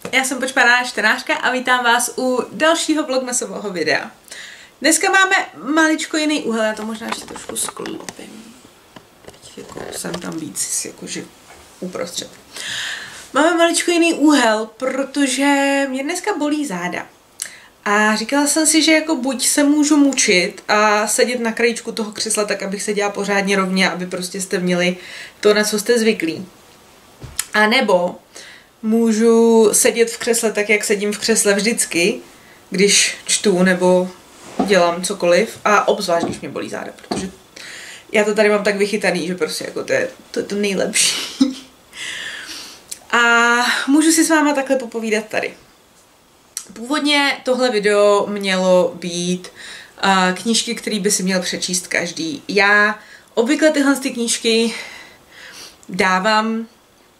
Já jsem Počpaná čtenářka a vítám vás u dalšího vlogmasového videa. Dneska máme maličko jiný úhel, já to možná ještě trošku sklopím. Teď jako jsem tam víc, jakože uprostřed. Máme maličko jiný úhel, protože mě dneska bolí záda. A říkala jsem si, že jako buď se můžu mučit a sedět na krajíčku toho křesla tak, abych seděla pořádně rovně, aby prostě jste měli to, na co jste zvyklí. A nebo můžu sedět v křesle tak, jak sedím v křesle vždycky, když čtu nebo dělám cokoliv, a obzvlášť, když mě bolí záda, protože já to tady mám tak vychytaný, že prostě jako to je to nejlepší. A můžu si s váma takhle popovídat tady. Původně tohle video mělo být knížky, které by si měl přečíst každý. Já obvykle tyhle knížky dávám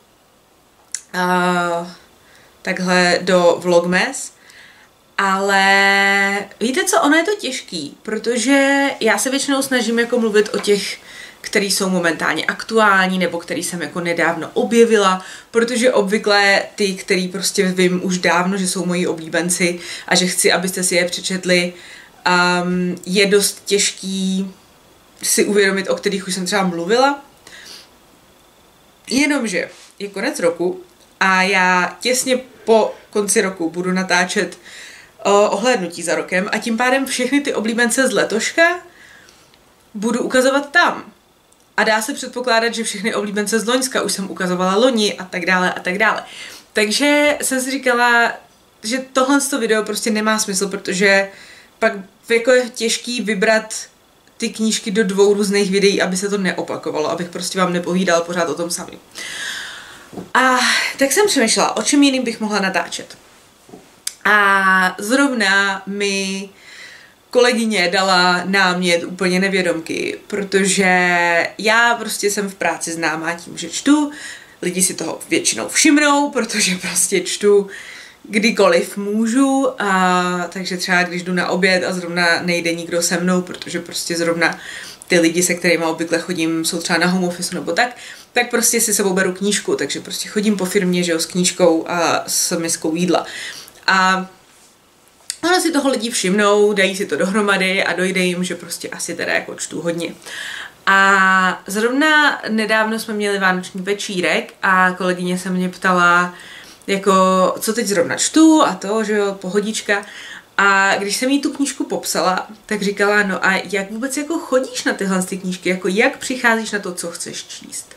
takhle do Vlogmas, ale víte co, ono je to těžký, protože já se většinou snažím jako mluvit o těch, který jsou momentálně aktuální, nebo který jsem jako nedávno objevila, protože obvykle ty, který prostě vím už dávno, že jsou moji oblíbenci a že chci, abyste si je přečetli, je dost těžký si uvědomit, o kterých už jsem třeba mluvila. Jenomže je konec roku a já těsně po konci roku budu natáčet ohlédnutí za rokem a tím pádem všechny ty oblíbence z letoška budu ukazovat tam. A dá se předpokládat, že všechny oblíbence z loňska už jsem ukazovala loni a tak dále a tak dále. Takže jsem si říkala, že tohle video prostě nemá smysl, protože pak jako je těžký vybrat ty knížky do 2 různých videí, aby se to neopakovalo, abych prostě vám nepovídal pořád o tom samém. A tak jsem přemýšlela, o čem jiným bych mohla natáčet. A zrovna mi kolegyně dala námět úplně nevědomky, protože já prostě jsem v práci známá tím, že čtu, lidi si toho většinou všimnou, protože prostě čtu kdykoliv můžu, takže třeba když jdu na oběd a zrovna nejde nikdo se mnou, protože prostě zrovna ty lidi, se kterými obvykle chodím, jsou třeba na home office nebo tak prostě si sebou beru knížku, takže prostě chodím po firmě, že jo, s knížkou a s miskou jídla. A ono si toho lidi všimnou, dají si to dohromady a dojde jim, že prostě asi teda jako čtu hodně. A zrovna nedávno jsme měli vánoční večírek a kolegyně se mě ptala, jako, co teď zrovna čtu a to, že jo, pohodička. A když jsem jí tu knížku popsala, tak říkala, no a jak vůbec jako chodíš na tyhle knížky, jako jak přicházíš na to, co chceš číst.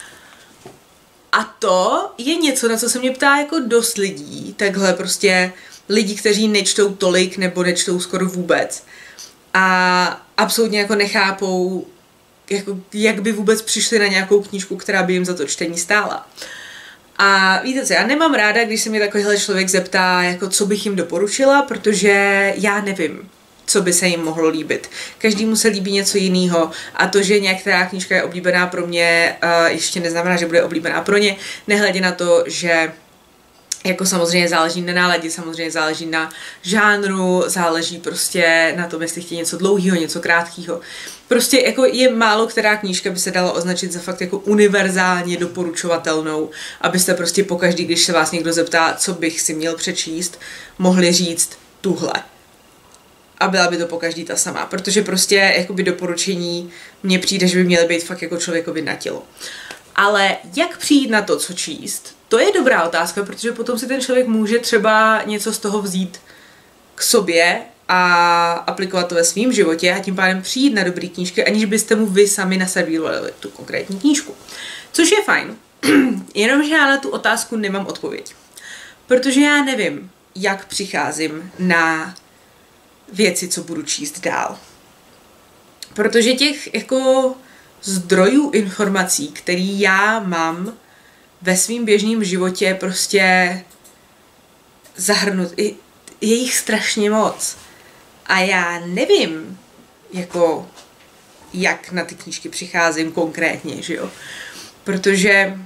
A to je něco, na co se mě ptá jako dost lidí, takhle prostě lidi, kteří nečtou tolik nebo nečtou skoro vůbec a absolutně jako nechápou, jako, jak by vůbec přišli na nějakou knížku, která by jim za to čtení stála. A víte co, já nemám ráda, když se mě takovýhle člověk zeptá, jako co bych jim doporučila, protože já nevím, co by se jim mohlo líbit. Každému se líbí něco jiného a to, že některá knížka je oblíbená pro mě, ještě neznamená, že bude oblíbená pro ně, nehledě na to, že jako samozřejmě záleží na náladě, samozřejmě záleží na žánru, záleží prostě na tom, jestli chtějí něco dlouhého, něco krátkého. Prostě jako je málo která knížka by se dala označit za fakt jako univerzálně doporučovatelnou, abyste prostě pokaždý, když se vás někdo zeptá, co bych si měl přečíst, mohli říct tuhle. A byla by to pokaždý ta samá, protože prostě jakoby doporučení mně přijde, že by měly být fakt jako člověkovi na tělo. Ale jak přijít na to, co číst, to je dobrá otázka, protože potom si ten člověk může třeba něco z toho vzít k sobě a aplikovat to ve svém životě a tím pádem přijít na dobrý knížky, aniž byste mu vy sami naservírovali tu konkrétní knížku. Což je fajn, jenomže já na tu otázku nemám odpověď. Protože já nevím, jak přicházím na věci, co budu číst dál. Protože těch jako zdrojů informací, který já mám ve svým běžném životě, prostě zahrnut, je jich strašně moc. A já nevím, jako, jak na ty knížky přicházím konkrétně, že jo. Protože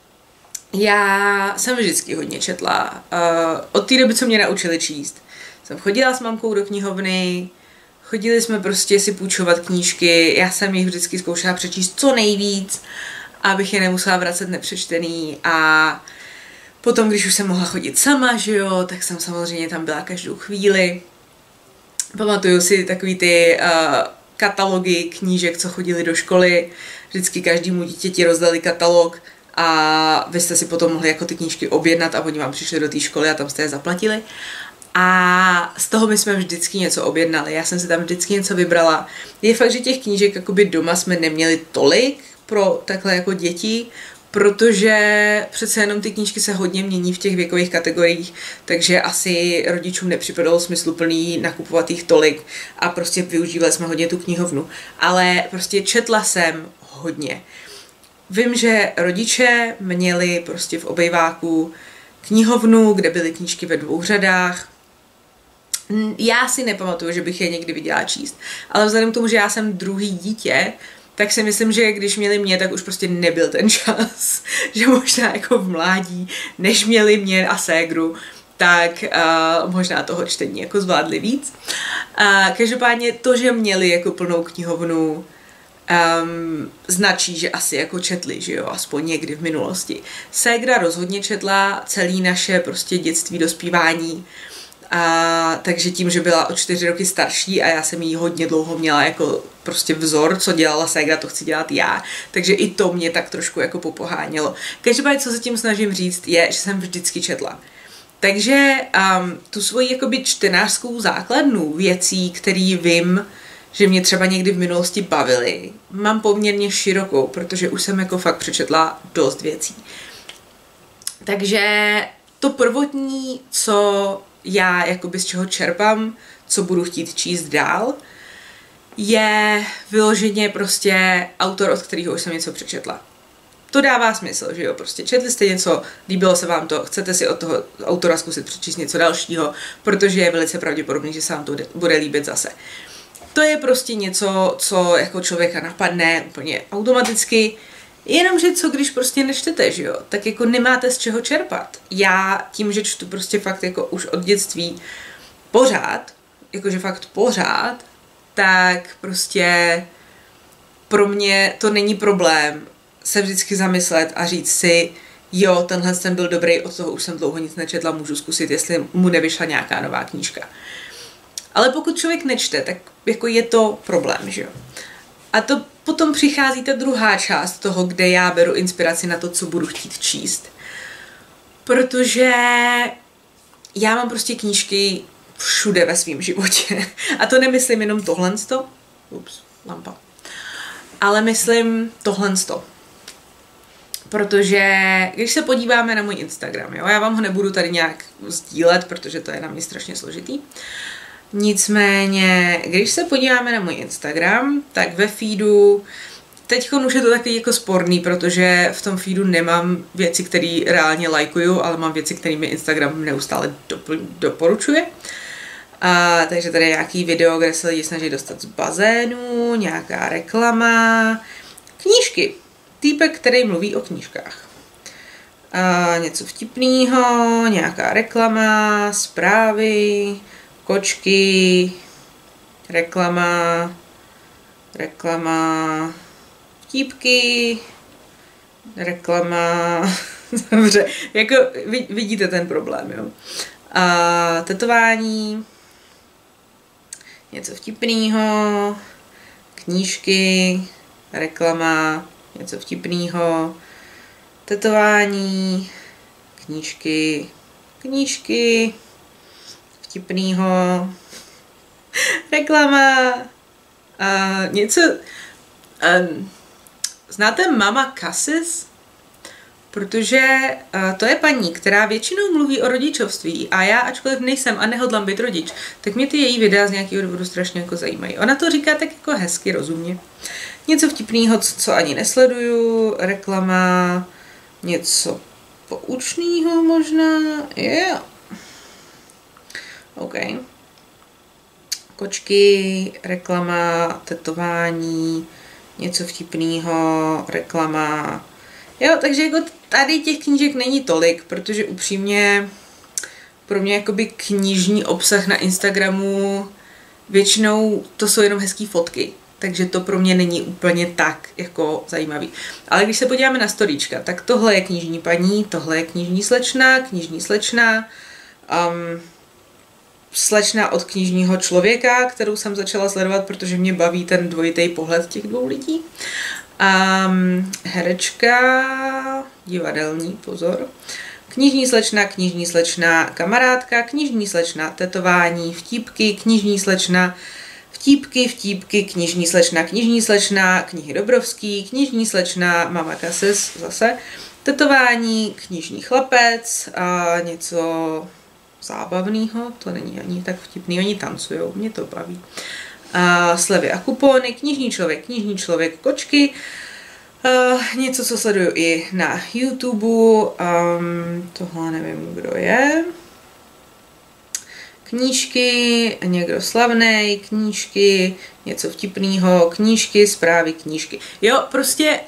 já jsem vždycky hodně četla. Od té doby, co mě naučili číst, jsem chodila s mamkou do knihovny, chodili jsme prostě si půjčovat knížky, já jsem jich vždycky zkoušela přečíst co nejvíc, abych je nemusela vracet nepřečtený a Potom, když už jsem mohla chodit sama, že jo, tak jsem samozřejmě tam byla každou chvíli. Pamatuju si takový ty katalogy knížek, co chodili do školy. Vždycky každému dítěti rozdali katalog a vy jste si potom mohli jako ty knížky objednat a oni vám přišli do té školy a tam jste je zaplatili. A z toho my jsme vždycky něco objednali. Já jsem si tam vždycky něco vybrala. Je fakt, že těch knížek jakoby doma jsme neměli tolik pro takhle jako děti, protože přece jenom ty knížky se hodně mění v těch věkových kategoriích, takže asi rodičům nepřipadalo smysluplný nakupovat jich tolik a prostě využívali jsme hodně tu knihovnu. Ale prostě četla jsem hodně. Vím, že rodiče měli prostě v obejváku knihovnu, kde byly knížky ve 2 řadách. Já si nepamatuju, že bych je někdy viděla číst, ale vzhledem k tomu, že já jsem druhý dítě, tak si myslím, že když měli mě, tak už prostě nebyl ten čas, že možná jako v mládí, než měli mě a ségru, tak možná toho čtení jako zvládli víc. Každopádně to, že měli jako plnou knihovnu, značí, že asi jako četli, že jo, aspoň někdy v minulosti. Ségra rozhodně četla celý naše prostě dětství, dospívání, takže tím, že byla o 4 roky starší a já jsem jí hodně dlouho měla jako prostě vzor, co dělala ségra, to chci dělat já, takže i to mě tak trošku jako popohánělo. Každopádně, co se tím snažím říct, je, že jsem vždycky četla. Takže tu svoji jakoby čtenářskou základnu věcí, který vím, že mě třeba někdy v minulosti bavily, mám poměrně širokou, protože už jsem jako fakt přečetla dost věcí. Takže to prvotní, co já jakoby z čeho čerpám, co budu chtít číst dál, je vyloženě prostě autor, od kterého už jsem něco přečetla. To dává smysl, že jo, prostě četli jste něco, líbilo se vám to, chcete si od toho autora zkusit přečíst něco dalšího, protože je velice pravděpodobné, že se vám to bude líbit zase. To je prostě něco, co jako člověka napadne úplně automaticky, jenomže co když prostě nečtete, že jo, tak jako nemáte z čeho čerpat. Já tím, že čtu prostě fakt jako už od dětství pořád, jakože fakt pořád, tak prostě pro mě to není problém se vždycky zamyslet a říct si, jo, tenhle ten byl dobrý, od toho už jsem dlouho nic nečetla, můžu zkusit, jestli mu nevyšla nějaká nová knížka. Ale pokud člověk nečte, tak jako je to problém, že jo. A to potom přichází ta druhá část toho, kde já beru inspiraci na to, co budu chtít číst. Protože já mám prostě knížky všude ve svém životě. A to nemyslím jenom tohlensto. Ups, lampa. Ale myslím tohlensto. Protože když se podíváme na můj Instagram, jo, já vám ho nebudu tady nějak sdílet, protože to je na mě strašně složitý. Nicméně, když se podíváme na můj Instagram, tak ve feedu, teď už je to takový jako sporný, protože v tom feedu nemám věci, které reálně lajkuju, ale mám věci, které mi Instagram neustále doporučuje. Takže tady je nějaký video, kde se lidi snaží dostat z bazénu, nějaká reklama, knížky. Týpek, který mluví o knížkách. Něco vtipného, nějaká reklama, zprávy, kočky, reklama, vtípky, reklama, dobře, jako vidíte ten problém, jo. Tetování, něco vtipného, knížky, reklama, něco vtipného, tetování, knížky, vtipného, reklama, něco, znáte Mama Cassis? Protože to je paní, která většinou mluví o rodičovství a já, ačkoliv nejsem a nehodlám být rodič, tak mě ty její videa z nějakého důvodu strašně jako zajímají. Ona to říká tak jako hezky, rozumně. Něco vtipného, co ani nesleduju, reklama, něco poučného možná, yeah. OK. Kočky, reklama, tetování, něco vtipného, reklama. Jo, takže jako tady těch knížek není tolik, protože upřímně pro mě jakoby knižní obsah na Instagramu většinou to jsou jenom hezký fotky. takže to pro mě není úplně tak jako zajímavý. Ale když se podíváme na storíčka, tak tohle je knižní paní, tohle je knižní slečna, slečna od knižního člověka, kterou jsem začala sledovat, protože mě baví ten dvojitý pohled těch dvou lidí. Herečka, divadelní, pozor. Knižní slečna, kamarádka, knižní slečna, tetování, vtípky, knižní slečna, vtípky, knižní slečna, knihy Dobrovský, knižní slečna, mama Kasis, zase, tetování, knižní chlapec a něco zábavného, to není ani tak vtipný, oni tancujou, mě to baví. Slevy a kupony, knižní člověk, kočky, něco, co sleduju i na YouTube, tohle nevím, kdo je. Knížky, někdo slavnej, knížky, něco vtipného, knížky, zprávy, knížky. Jo, prostě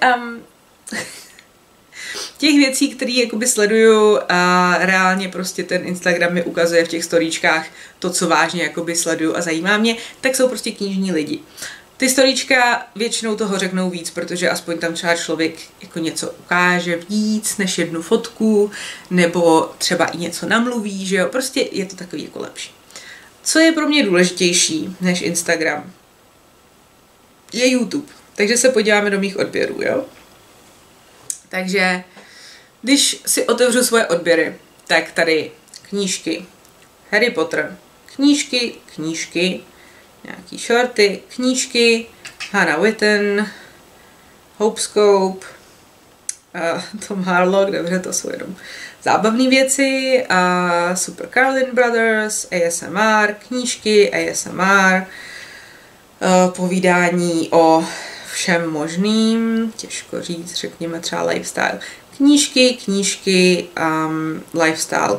těch věcí, které jakoby sleduju a reálně prostě ten Instagram mi ukazuje v těch storíčkách to, co vážně jakoby sleduju a zajímá mě, tak jsou prostě knižní lidi. Ty storíčka většinou toho řeknou víc, protože aspoň tam třeba člověk jako něco ukáže víc než jednu fotku, nebo třeba i něco namluví, že jo, prostě je to takový jako lepší. Co je pro mě důležitější než Instagram? Je YouTube. Takže se podíváme do mých odběrů, jo. Takže když si otevřu svoje odběry, tak tady knížky, Harry Potter, knížky, nějaký shorty, knížky, Hannah Witten, Hopescope, Tom Harlock, dobře, to jsou jenom zábavné věci, Super Carlin Brothers, ASMR, knížky, ASMR, povídání o všem možným, těžko říct, řekněme třeba lifestyle. Knížky, lifestyle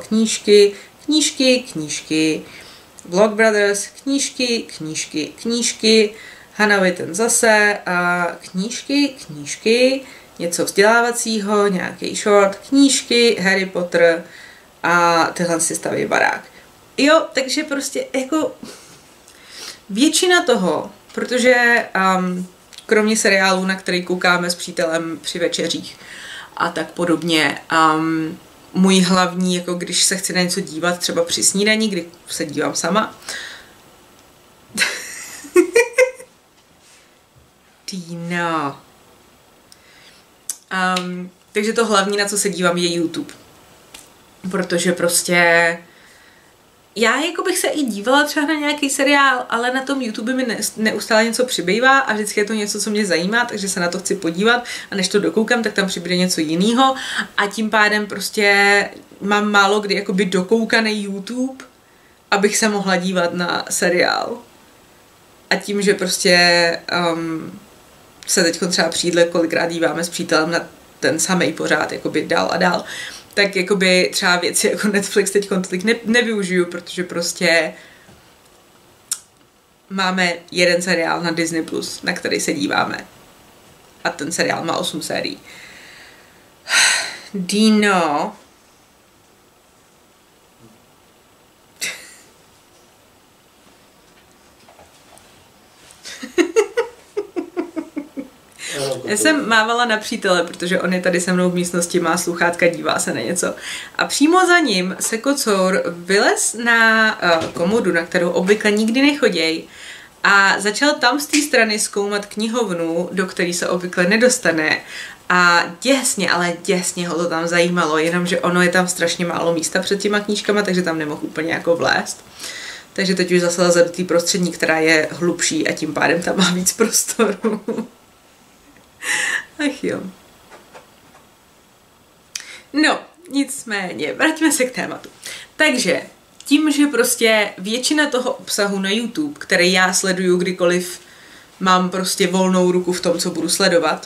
knížky, Vlog Brothers, knížky, Hannah Witten zase, knížky, něco vzdělávacího, nějaký short, knížky, Harry Potter a tyhle si staví barák. Jo, takže prostě jako většina toho, protože kromě seriálů, na který koukáme s přítelem při večeřích a tak podobně, můj hlavní, jako když se chci na něco dívat, třeba při snídani, kdy se dívám sama. Dino. Takže to hlavní, na co se dívám, je YouTube. Protože prostě já jako bych se i dívala třeba na nějaký seriál, ale na tom YouTube mi neustále něco přibývá a vždycky je to něco, co mě zajímá, takže se na to chci podívat a než to dokoukám, tak tam přibude něco jiného a tím pádem prostě mám málo kdy jakoby dokoukaný YouTube, abych se mohla dívat na seriál. A tím, že prostě se teď třeba při jídle kolikrát díváme s přítelem na ten samej pořád, jakoby dál a dál, tak jakoby třeba věci jako Netflix teď tolik nevyužiju, protože prostě máme jeden seriál na Disney+, na který se díváme. A ten seriál má 8 sérií. Dino. Já jsem mávala na přítele, protože on je tady se mnou v místnosti, má sluchátka, dívá se na něco. A přímo za ním se kocour vylez na komodu, na kterou obvykle nikdy nechoděj, a začal tam z té strany zkoumat knihovnu, do které se obvykle nedostane. A děsně ho to tam zajímalo, jenomže ono je tam strašně málo místa před těma knížkama, takže tam nemohl úplně jako vlézt. Takže teď už zase leze do té prostřední, která je hlubší a tím pádem tam má víc prostoru. Ach jo. No, nicméně, vraťme se k tématu. Takže, tím, že prostě většina toho obsahu na YouTube, který já sleduju kdykoliv mám prostě volnou ruku v tom, co budu sledovat,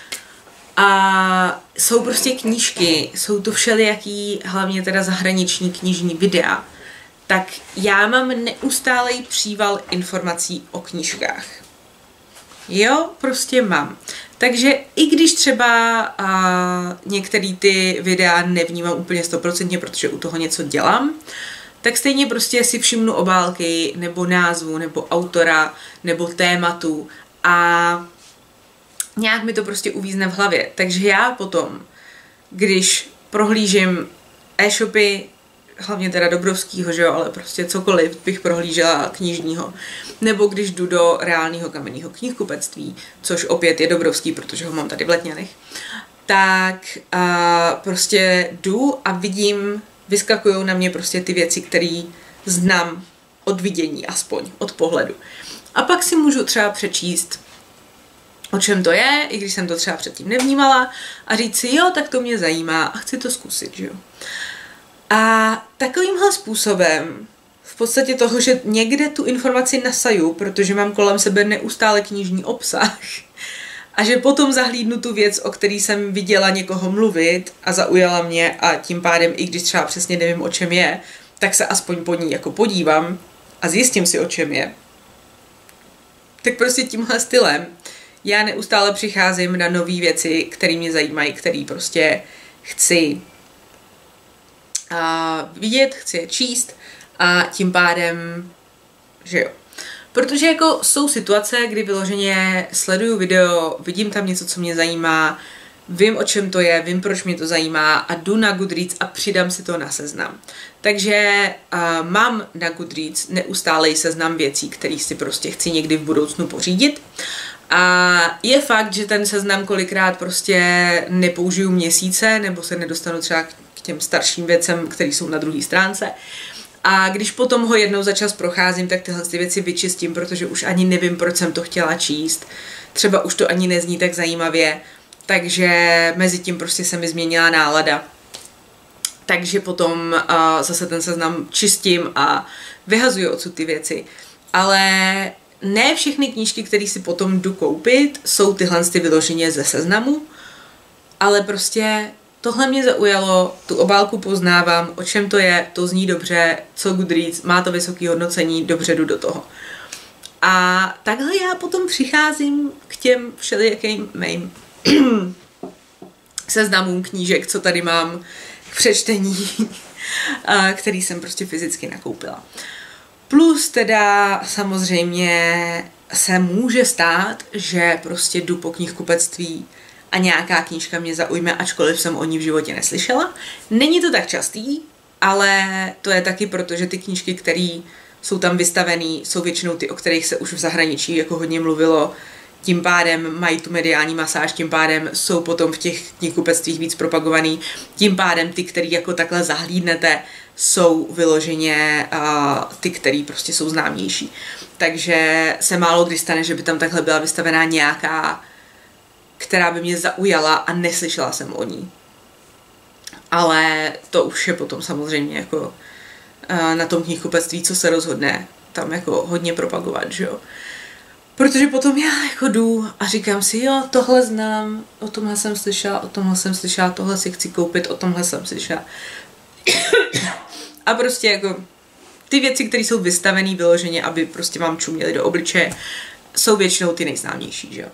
a jsou prostě knížky, jsou to všelijaký, hlavně teda zahraniční knižní videa, tak já mám neustálej příval informací o knížkách. Jo, prostě mám. Takže i když třeba některé ty videa nevnímám úplně 100%, protože u toho něco dělám, tak stejně prostě si všimnu obálky, nebo názvu, nebo autora, nebo tématu a nějak mi to prostě uvízne v hlavě. Takže já potom, když prohlížím e-shopy, hlavně teda Dobrovskýho, že jo, ale prostě cokoliv bych prohlížela knižního, nebo když jdu do reálného kamenného knihkupectví, což opět je Dobrovský, protože ho mám tady v Letňanech, tak prostě jdu a vidím, vyskakují na mě prostě ty věci, které znám od vidění, aspoň od pohledu. A pak si můžu třeba přečíst, o čem to je, i když jsem to třeba předtím nevnímala, a říct si, jo, tak to mě zajímá a chci to zkusit, že jo. A takovýmhle způsobem, v podstatě toho, že někde tu informaci nasaju, protože mám kolem sebe neustále knižní obsah, a že potom zahlídnu tu věc, o který jsem viděla někoho mluvit a zaujala mě a tím pádem, i když třeba přesně nevím, o čem je, tak se aspoň po ní jako podívám a zjistím si, o čem je. Tak prostě tímhle stylem já neustále přicházím na nové věci, které mě zajímají, které prostě chci vidět, chci je číst a tím pádem, že jo. Protože jako jsou situace, kdy vyloženě sleduju video, vidím tam něco, co mě zajímá, vím, o čem to je, vím, proč mě to zajímá a jdu na Goodreads a přidám si to na seznam. Takže mám na Goodreads neustálej seznam věcí, které si prostě chci někdy v budoucnu pořídit. A je fakt, že ten seznam kolikrát prostě nepoužiju měsíce, nebo se nedostanu třeba k těm starším věcem, které jsou na druhé stránce. A když potom ho jednou za čas procházím, tak tyhle ty věci vyčistím, protože už ani nevím, proč jsem to chtěla číst. Třeba už to ani nezní tak zajímavě, takže mezi tím prostě se mi změnila nálada. Takže potom zase ten seznam čistím a vyhazuju odsud ty věci. Ale ne všechny knížky, které si potom jdu koupit, jsou tyhle ty vyloženě ze seznamu, ale prostě tohle mě zaujalo, tu obálku poznávám, o čem to je, to zní dobře, co Goodreads, má to vysoké hodnocení, dobře jdu do toho. A takhle já potom přicházím k těm všelijakým mým seznamům knížek, co tady mám k přečtení, který jsem prostě fyzicky nakoupila. Plus teda samozřejmě se může stát, že prostě jdu po knihkupectví a nějaká knížka mě zaujme, ačkoliv jsem o ní v životě neslyšela. Není to tak častý, ale to je taky proto, že ty knížky, které jsou tam vystavený, jsou většinou ty, o kterých se už v zahraničí jako hodně mluvilo, tím pádem mají tu mediální masáž, tím pádem jsou potom v těch knihkupectvích víc propagovaný, tím pádem ty, který jako takhle zahlídnete, jsou vyloženě ty, který prostě jsou známější. Takže se málo kdy stane, že by tam takhle byla vystavená nějaká, která by mě zaujala a neslyšela jsem o ní. Ale to už je potom samozřejmě jako na tom knihkupectví, co se rozhodne tam jako hodně propagovat, že jo. Protože potom já jako jdu a říkám si, jo, tohle znám, o tomhle jsem slyšela, tohle si chci koupit, o tomhle jsem slyšela. A prostě jako ty věci, které jsou vystavené vyloženě, aby prostě vám čuměly do obličeje, jsou většinou ty nejznámější, že jo.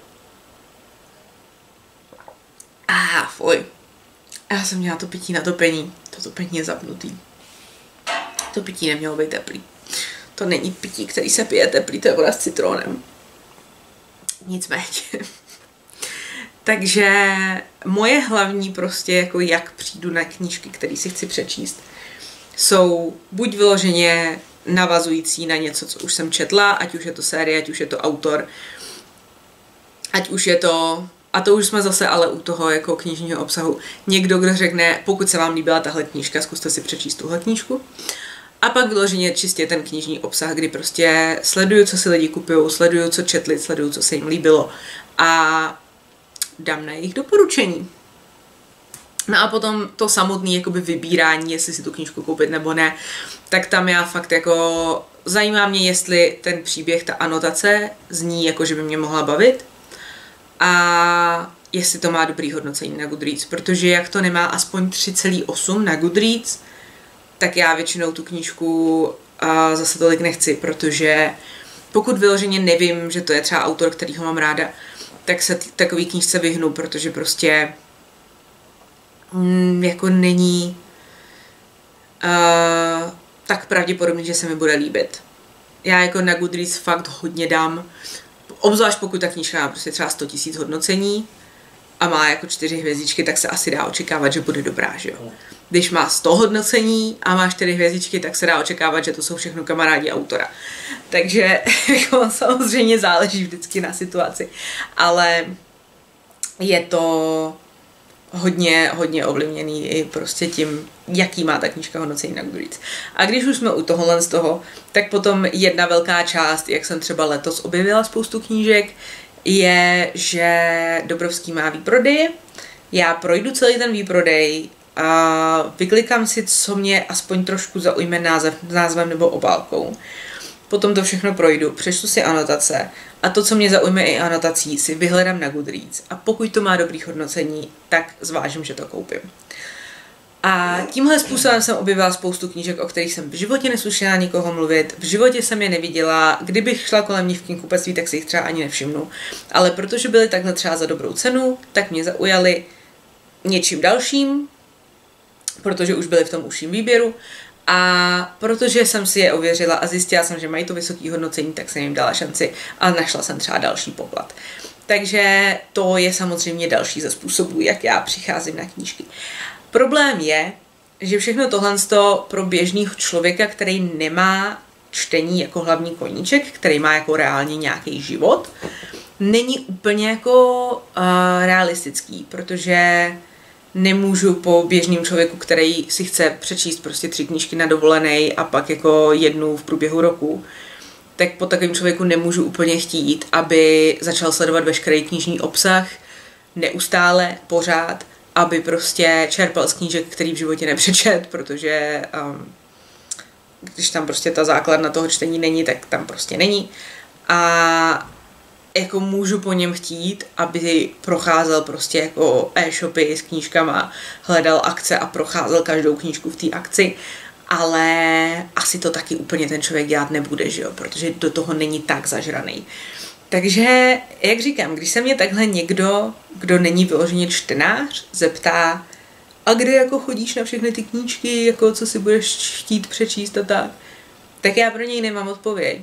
Fuj. Já jsem měla to pití na topení. To topení je zapnutý. To pití nemělo být teplý. To není pití, který se pije teplý, to je voda s citrónem. Nicméně. Takže moje hlavní prostě, jako jak přijdu na knížky, které si chci přečíst, jsou buď vyloženě navazující na něco, co už jsem četla, ať už je to série, ať už je to autor, ať už je to, a to už jsme zase ale u toho jako knižního obsahu, někdo, kdo řekne, pokud se vám líbila tahle knížka, zkuste si přečíst tuhle knížku. A pak vyloženě čistě ten knižní obsah, kdy prostě sleduju, co si lidi kupují, sleduju, co četli, sleduju, co se jim líbilo a dám na jejich doporučení. No a potom to samotné jakoby vybírání, jestli si tu knížku koupit nebo ne, tak tam já fakt jako zajímá mě, jestli ten příběh, ta anotace zní jako, že by mě mohla bavit a jestli to má dobrý hodnocení na Goodreads, protože jak to nemá aspoň 3,8 na Goodreads, tak já většinou tu knížku zase tolik nechci, protože pokud vyloženě nevím, že to je třeba autor, kterýho mám ráda, tak se takový knížce vyhnu, protože prostě jako není tak pravděpodobný, že se mi bude líbit. Já jako na Goodreads fakt hodně dám obzvlášť pokud ta knížka má prostě třeba 100 000 hodnocení a má jako 4 hvězdičky, tak se asi dá očekávat, že bude dobrá, že jo. Když má 100 hodnocení a má 4 hvězdičky, tak se dá očekávat, že to jsou všechno kamarádi autora. Takže jako samozřejmě záleží vždycky na situaci, ale je to hodně ovlivněný i prostě tím, jaký má ta knížka hodnocení na Goodreads. A když už jsme u tohohle z toho, tak potom jedna velká část, jak jsem třeba letos objevila spoustu knížek, je, že Dobrovský má výprodej. Já projdu celý ten výprodej a vyklikám si, co mě aspoň trošku zaujme názvem nebo obálkou. Potom to všechno projdu, přečtu si anotace a to, co mě zaujme i anotací, si vyhledám na Goodreads. A pokud to má dobrý hodnocení, tak zvážím, že to koupím. A tímhle způsobem jsem objevila spoustu knížek, o kterých jsem v životě neslyšela nikoho mluvit, v životě jsem je neviděla, kdybych šla kolem nich v knihkupectví, tak si jich třeba ani nevšimnu. Ale protože byly takhle třeba za dobrou cenu, tak mě zaujaly něčím dalším, protože už byly v tom užším výběru a protože jsem si je ověřila a zjistila jsem, že mají to vysoké hodnocení, tak jsem jim dala šanci a našla jsem třeba další poklad. Takže to je samozřejmě další ze způsobů, jak já přicházím na knížky. Problém je, že všechno tohle pro běžného člověka, který nemá čtení jako hlavní koníček, který má jako reálně nějaký život, není úplně jako realistický, protože nemůžu po běžném člověku, který si chce přečíst prostě 3 knížky na dovolenej a pak jako jednu v průběhu roku, tak po takovém člověku nemůžu úplně chtít, aby začal sledovat veškerý knižní obsah neustále, pořád, aby prostě čerpal z knížek, který v životě nepřečet, protože když tam prostě ta základna toho čtení není, tak tam prostě není. A jako můžu po něm chtít, aby procházel prostě jako e-shopy s knížkama, hledal akce a procházel každou knížku v té akci, ale asi to taky úplně ten člověk dělat nebude, že jo, protože do toho není tak zažraný. Takže, jak říkám, když se mě takhle někdo, kdo není vyloženě čtenář, zeptá, a kde jako chodíš na všechny ty knížky, jako co si budeš chtít přečíst a tak já pro něj nemám odpověď.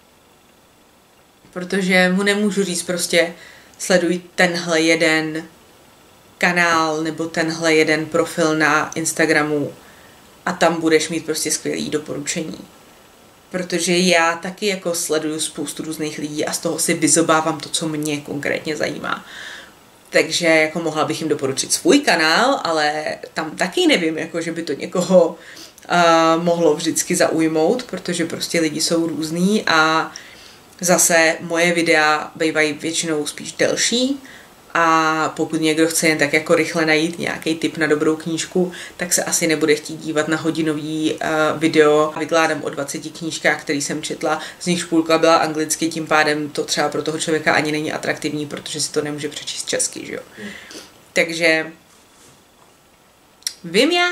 Protože mu nemůžu říct prostě sleduj tenhle jeden kanál nebo tenhle jeden profil na Instagramu a tam budeš mít prostě skvělý doporučení. Protože já taky jako sleduju spoustu různých lidí a z toho si vyzobávám to, co mě konkrétně zajímá. Takže jako mohla bych jim doporučit svůj kanál, ale tam taky nevím, jako že by to někoho mohlo vždycky zaujmout, protože prostě lidi jsou různý a zase moje videa bývají většinou spíš delší a pokud někdo chce jen tak jako rychle najít nějaký tip na dobrou knížku, tak se asi nebude chtít dívat na hodinový video. Vykládám o 20 knížkách, které jsem četla, z nich půlka byla anglicky, tím pádem to třeba pro toho člověka ani není atraktivní, protože si to nemůže přečíst česky, že jo. Takže vím já.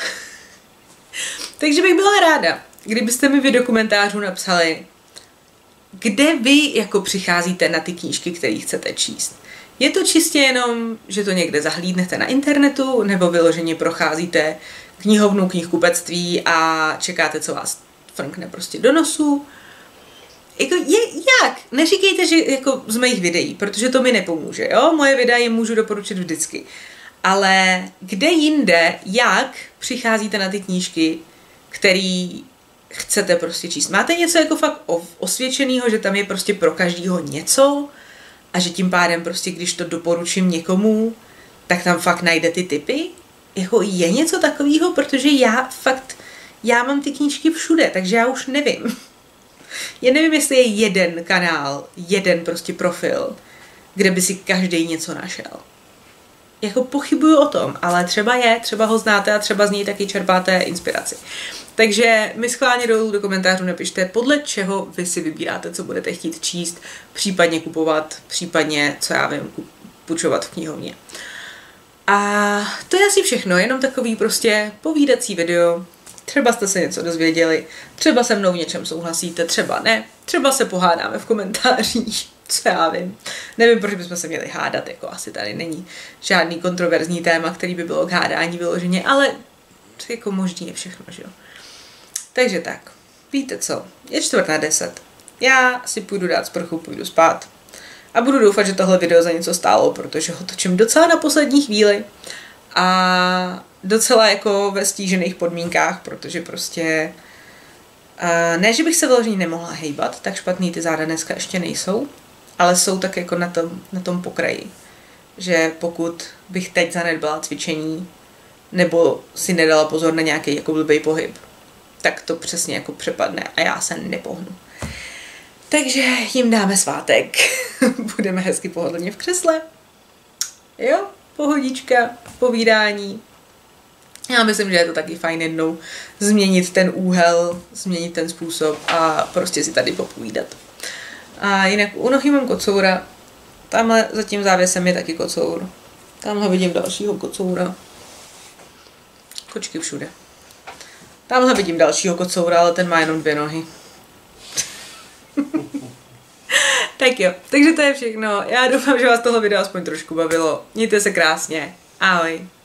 Takže bych byla ráda, kdybyste mi vy do komentářů napsali, kde vy jako přicházíte na ty knížky, které chcete číst. Je to čistě jenom, že to někde zahlídnete na internetu, nebo vyloženě procházíte knihovnu, knihkupectví a čekáte, co vás frnkne prostě do nosu. Jako jak? Neříkejte, že jako z mých videí, protože to mi nepomůže, jo? Moje videa jim můžu doporučit vždycky. Ale kde jinde, jak přicházíte na ty knížky, který chcete prostě číst? Máte něco jako fakt osvědčenýho, že tam je prostě pro každýho něco a že tím pádem prostě, když to doporučím někomu, tak tam fakt najde ty tipy? Jako je něco takového, protože já mám ty knížky všude, takže já už nevím. Já nevím, jestli je jeden kanál, jeden prostě profil, kde by si každý něco našel. Jako pochybuju o tom, ale třeba ho znáte a třeba z něj taky čerpáte inspiraci. Takže mi schválně dolů do komentářů napište, podle čeho vy si vybíráte, co budete chtít číst, případně kupovat, případně, co já vím, půjčovat v knihovně. A to je asi všechno, jenom takový prostě povídací video. Třeba jste se něco dozvěděli, třeba se mnou v něčem souhlasíte, třeba ne, třeba se pohádáme v komentářích, co já vím. Nevím, proč bychom se měli hádat, jako asi tady není žádný kontroverzní téma, který by bylo k hádání vyloženě, ale jako možný je všechno, že jo. Takže tak, víte co, je 9:45, já si půjdu dát sprchu, půjdu spát, A budu doufat, že tohle video za něco stálo, protože ho točím docela na poslední chvíli a docela jako ve stížených podmínkách, protože prostě ne, že bych se vyloženě nemohla hejbat, tak špatný ty záda dneska ještě nejsou, ale jsou tak jako na tom pokraji, že pokud bych teď zanedbala cvičení nebo si nedala pozor na nějaký jako blbý pohyb, tak to přesně jako přepadne a já se nepohnu. Takže jim dáme svátek. Budeme hezky pohodlně v křesle. Jo, pohodička, povídání. Já myslím, že je to taky fajn jednou změnit ten úhel, změnit ten způsob a prostě si tady popovídat. A jinak u nohy mám kocoura. Tamhle za tím závěsem je taky kocour. Tamhle vidím dalšího kocoura. Kočky všude. Tamhle vidím dalšího kocoura, ale ten má jenom 2 nohy. Tak jo, takže to je všechno. Já doufám, že vás tohle video aspoň trošku bavilo. Mějte se krásně. Ahoj.